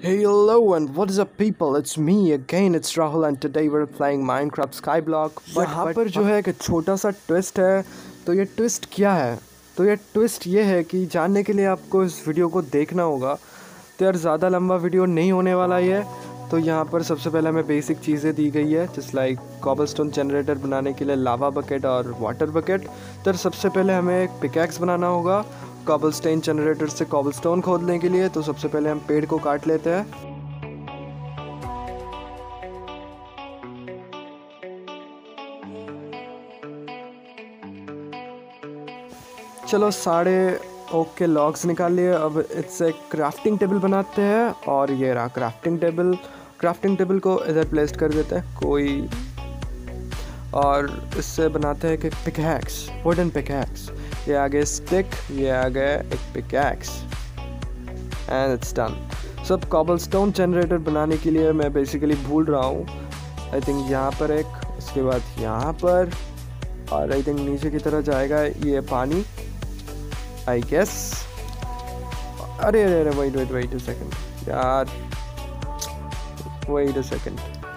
Hello and what is up people, it's me again, it's Rahul and today we're playing Minecraft Skyblock। यहाँ पर जो है एक छोटा सा ट्विस्ट है। तो ये ट्विस्ट क्या है? तो ये ट्विस्ट ये है कि जानने के लिए आपको इस वीडियो को देखना होगा। तो यार ज़्यादा लंबा वीडियो नहीं होने वाला ये। तो यहाँ पर सबसे पहले हमें बेसिक चीज़ें दी गई है जस्ट लाइक कॉबलस्टोन जनरेटर बनाने के लिए लावा बकेट और वाटर बकेट। तो सबसे पहले हमें एक पिकैक्स बनाना होगा कॉबलस्टोन जनरेटर से कॉबलस्टोन खोदने के लिए। तो सबसे पहले हम पेड़ को काट लेते हैं। चलो सारे ओक के लॉग्स निकाल लिए। अब इससे क्राफ्टिंग टेबल बनाते हैं और ये रहा क्राफ्टिंग टेबल। क्राफ्टिंग टेबल को इधर प्लेस कर देते हैं कोई, और इससे बनाते हैं कि पिकैक्स, वुडन पिकैक्स। ये आ गए स्टिक, ये आ गए एक पिकैक्स एंड इट्स डन। सब कॉबलस्टोन जनरेटर बनाने के लिए मैं बेसिकली भूल रहा हूँ। आई थिंक यहाँ पर एक, उसके बाद यहाँ पर, और आई थिंक नीचे की तरह जाएगा ये पानी आई गेस। अरे अरे अरे वेट अ सेकंड यार, वेट अ सेकंड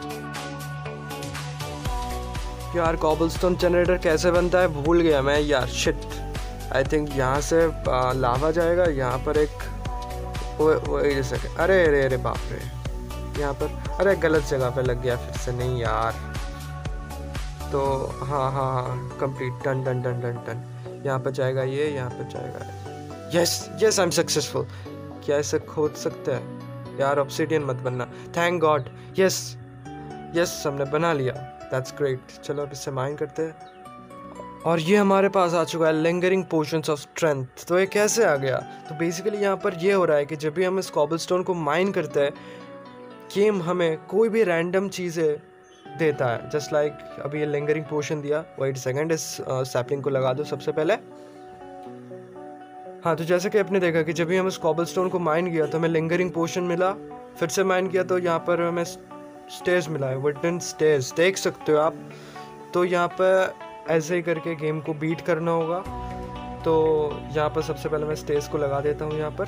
यार, कॉबलस्टोन जनरेटर कैसे बनता है भूल गया मैं यार, शिट। आई थिंक यहाँ से लावा जाएगा, यहाँ पर एक, वेट अ सेकंड, अरे अरे अरे बाप रे, यहाँ पर, अरे गलत जगह पे लग गया फिर से, नहीं यार। तो हाँ complete, done done done done done. यहाँ पर जाएगा ये, यहाँ पर जाएगा, yes yes I am successful. क्या ऐसे खोद सकते हैं यार? ऑब्सिडियन मत बनना, थैंक गॉड। यस यस हमने बना लिया, दैट्स ग्रेट। चलो अब इससे माइन करते हैं। और ये हमारे पास आ चुका है लिंगरिंग पोशंस ऑफ स्ट्रेंथ। तो ये कैसे आ गया? तो बेसिकली यहाँ पर ये हो रहा है कि जब भी हम इस कॉबलस्टोन को माइन करते हैं, गेम हमें कोई भी रैंडम चीज़ें देता है। जस्ट लाइक अभी ये लिंगरिंग पोशन दिया। वेट सेकंड, इस सैपलिंग को लगा दो सबसे पहले। हाँ, तो जैसे कि आपने देखा कि जब भी हम इस कॉबलस्टोन को माइन किया तो हमें लिंगरिंग पोशन मिला, फिर से माइन किया तो यहाँ पर हमें स्टेज मिला है, वुडन स्टेज, देख सकते हो आप। तो यहाँ पर ऐसे ही करके गेम को बीट करना होगा। तो यहाँ पर सबसे पहले मैं स्टेज को लगा देता हूँ यहाँ पर,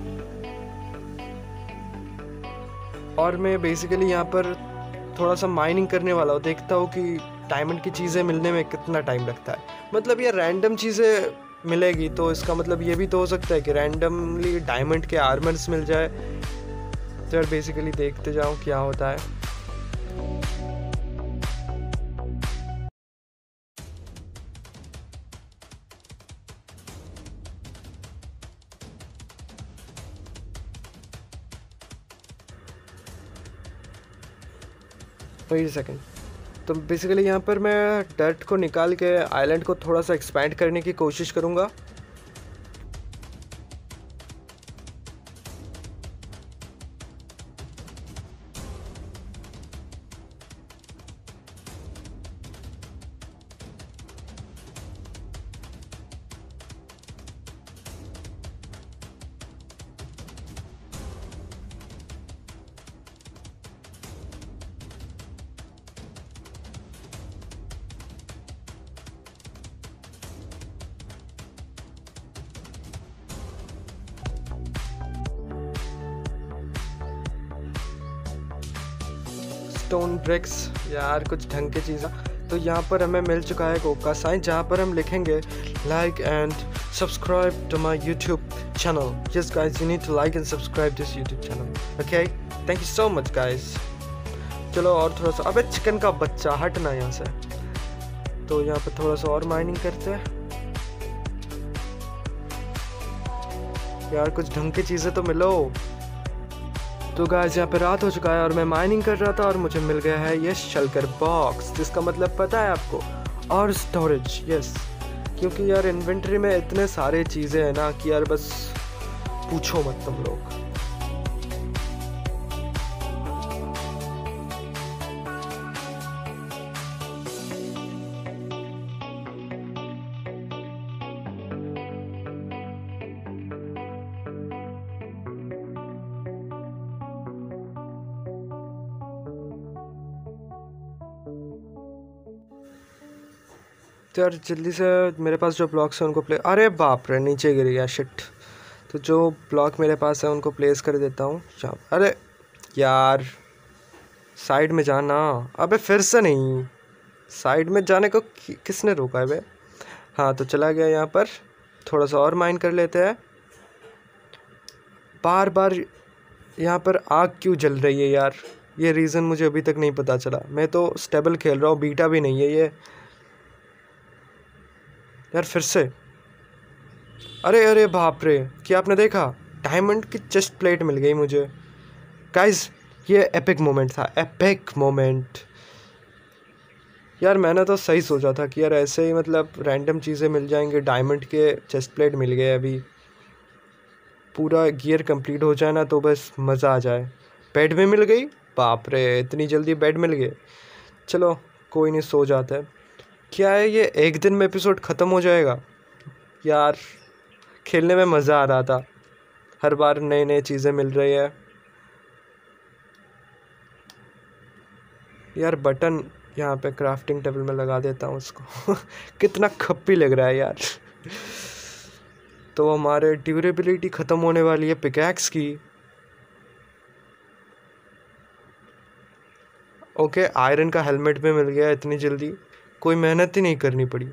और मैं बेसिकली यहाँ पर थोड़ा सा माइनिंग करने वाला हूँ। देखता हूँ कि डायमंड की चीज़ें मिलने में कितना टाइम लगता है। मतलब ये रैंडम चीज़ें मिलेगी तो इसका मतलब ये भी तो हो सकता है कि रैंडमली डायमंड के आर्मर्स मिल जाए। तो यार बेसिकली देखते जाऊँ क्या होता है। वेट सेकंड, तो बेसिकली यहाँ पर मैं डर्ट को निकाल के आइलैंड को थोड़ा सा एक्सपैंड करने की कोशिश करूँगा। स्टोन ब्रिक्स यार, कुछ ढंग की चीज़। तो यहाँ पर हमें मिल चुका है एक का साइन, जहाँ पर हम लिखेंगे like and subscribe to my YouTube channel. Yes guys, you need to like and subscribe this YouTube channel, okay, thank you so much guys. चलो और थोड़ा सा, अबे चिकन का बच्चा हटना यहाँ से। तो यहाँ पर थोड़ा सा और माइनिंग करते हैं यार, कुछ ढंग की चीज़ें तो मिलो। तो गाइस यहाँ पे रात हो चुका है और मैं माइनिंग कर रहा था और मुझे मिल गया है ये शल्कर बॉक्स, जिसका मतलब पता है आपको, और स्टोरेज। यस, क्योंकि यार इन्वेंटरी में इतने सारे चीज़ें हैं ना कि यार बस पूछो मत तुम लोग। तो यार जल्दी से मेरे पास जो ब्लॉक्स हैं उनको प्ले, अरे बाप रे नीचे गिर गया, शिट। तो जो ब्लॉक मेरे पास है उनको प्लेस कर देता हूँ। अरे यार साइड में जाना। अबे फिर से नहीं, साइड में जाने को किसने रोका है बे? हाँ तो चला गया यहाँ पर। थोड़ा सा और माइन कर लेते हैं। बार बार यहाँ पर आग क्यों जल रही है यार? ये रीज़न मुझे अभी तक नहीं पता चला। मैं तो स्टेबल खेल रहा हूँ, बीटा भी नहीं है ये यार। फिर से अरे अरे बाप रे, क्या आपने देखा? डायमंड की चेस्ट प्लेट मिल गई मुझे गाइस। ये एपिक मोमेंट था, एपिक मोमेंट यार। मैंने तो सही सोचा था कि यार ऐसे ही मतलब रैंडम चीज़ें मिल जाएंगे। डायमंड के चेस्ट प्लेट मिल गए, अभी पूरा गियर कंप्लीट हो जाए ना तो बस मज़ा आ जाए। बेड भी मिल गई, बाप रे इतनी जल्दी बेड मिल गए। चलो कोई नहीं, सो जाता है। क्या है ये, एक दिन में एपिसोड ख़त्म हो जाएगा यार? खेलने में मज़ा आ रहा था, हर बार नई नई चीज़ें मिल रही है यार। बटन यहाँ पे क्राफ्टिंग टेबल में लगा देता हूँ उसको कितना खप्पी लग रहा है यार। तो हमारे ड्यूरेबिलिटी ख़त्म होने वाली है पिकैक्स की। ओके, आयरन का हेलमेट भी मिल गया इतनी जल्दी, कोई मेहनत ही नहीं करनी पड़ी।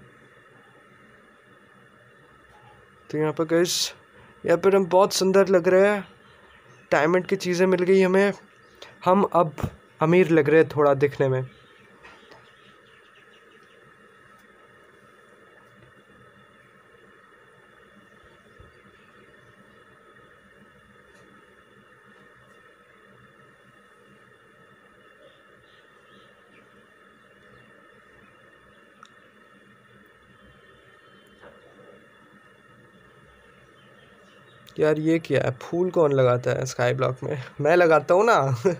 तो यहाँ पर गाइस, यहाँ पर हम बहुत सुंदर लग रहे हैं। डायमंड की चीज़ें मिल गई हमें, हम अब अमीर लग रहे हैं थोड़ा दिखने में। यार ये क्या है, फूल कौन लगाता है स्काई ब्लॉक में? मैं लगाता हूँ ना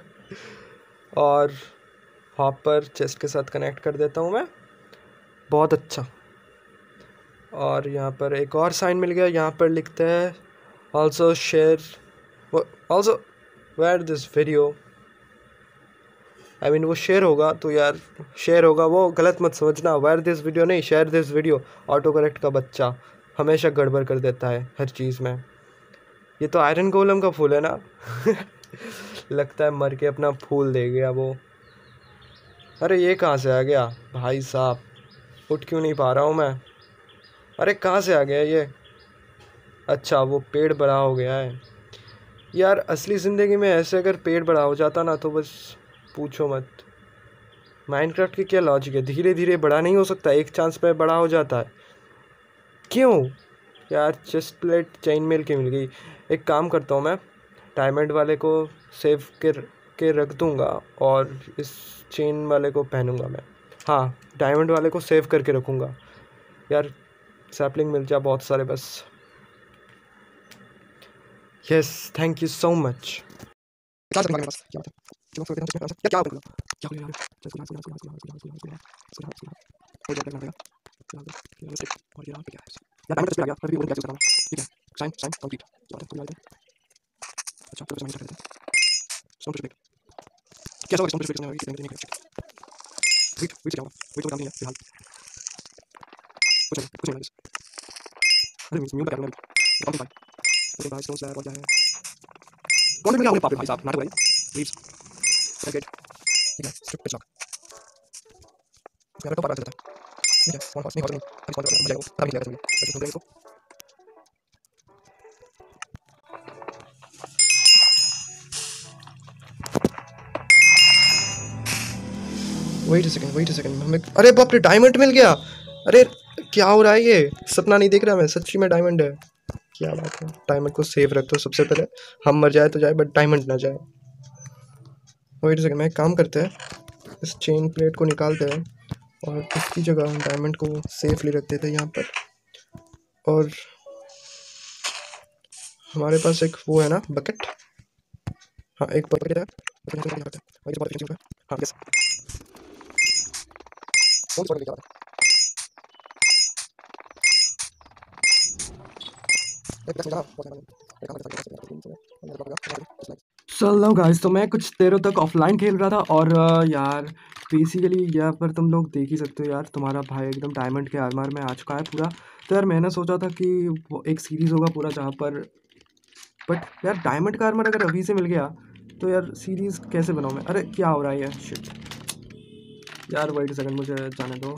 और हॉपर चेस्ट के साथ कनेक्ट कर देता हूँ मैं, बहुत अच्छा। और यहाँ पर एक और साइन मिल गया, यहाँ पर लिखते हैं also share, also where this video. I mean वो शेयर होगा तो यार, शेयर होगा वो गलत मत समझना, वेयर दिस वीडियो नहीं, share this video. Auto correct का बच्चा हमेशा गड़बड़ कर देता है हर चीज़ में। ये तो आयरन गोलम का फूल है ना लगता है मर के अपना फूल दे गया वो। अरे ये कहाँ से आ गया भाई साहब? उठ क्यों नहीं पा रहा हूँ मैं? अरे कहाँ से आ गया ये? अच्छा वो पेड़ बड़ा हो गया है यार। असली ज़िंदगी में ऐसे अगर पेड़ बड़ा हो जाता ना तो बस पूछो मत। माइनक्राफ्ट की क्या लॉजिक है, धीरे धीरे बड़ा नहीं हो सकता, एक चांस पे बड़ा हो जाता है। क्यों यार? चेस्ट प्लेट चेन मेल की मिल गई। एक काम करता हूँ मैं, डायमंड वाले को सेव के रख दूँगा और इस चेन वाले को पहनूँगा मैं। हाँ डायमंड वाले को सेव करके रखूँगा यार। सैपलिंग मिल जाए बहुत सारे बस। Yes thank you so much. Wait a second हमें, अरे बाप रे डायमंड मिल गया। अरे क्या हो रहा है, ये सपना नहीं देख रहा मैं, सच्ची में डायमंड है। क्या बात है, डायमंड को सेव रख दो सबसे पहले, हम मर जाए तो जाए बट डायमंड ना जाए। वेट अ सेकंड, मैं एक काम करते हैं, इस चेन प्लेट को निकालते हैं और इसकी जगह हम डायमंड को सेफली रख देते हैं यहाँ पर। और हमारे पास एक वो है ना बकेट, हाँ एक बकेट है। हाँ यस, चलो गाइस, तो मैं कुछ देरों तक ऑफलाइन खेल रहा था और यार बेसिकली यहाँ पर तुम लोग देख ही सकते हो यार, तुम्हारा भाई एकदम डायमंड के आर्मर में आ चुका है पूरा। तो यार मैंने सोचा था कि वो एक सीरीज़ होगा पूरा जहाँ पर बट यार डायमंड का आर्मर अगर अभी से मिल गया तो यार सीरीज़ कैसे बनाऊँ मैं? अरे क्या हो रहा है यार, शिट यार, वेट सेकंड, मुझे जाने दो।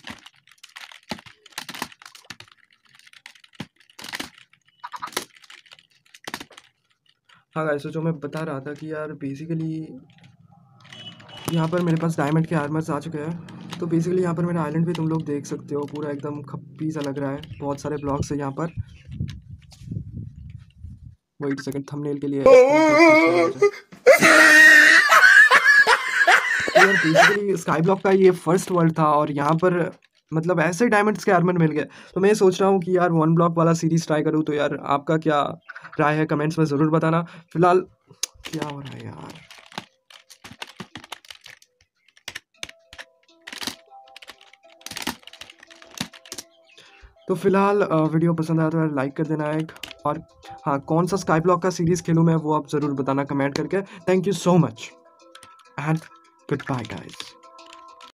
हाँ गाइस, तो जो मैं बता रहा था कि यार बेसिकली यहाँ पर मेरे पास डायमंड के आर्मर्स आ चुके हैं। तो बेसिकली यहाँ पर मेरा आइलैंड भी तुम लोग देख सकते हो, पूरा एकदम खप्पी सा लग रहा है, बहुत सारे ब्लॉक्स है यहाँ पर। वेट सेकंड, थंबनेल के लिए स्क्रीनशॉट खींचना है मुझे। तो यार बेसिकली स्काई ब्लॉक का ये फर्स्ट वर्ल्ड था और यहाँ पर मतलब ऐसे डायमंड्स के आर्मर मिल गए। तो मैं सोच रहा हूँ कि यार वन ब्लॉक वाला सीरीज ट्राई करूँ। तो यार आपका क्या राय है, कमेंट्स में ज़रूर बताना। फिलहाल क्या हो रहा है यार, तो फिलहाल वीडियो पसंद आया तो यार लाइक कर देना एक, और हाँ, कौन सा स्काई ब्लॉक का सीरीज़ खेलूँ मैं वो आप ज़रूर बताना कमेंट करके। Thank you so much and goodbye guys.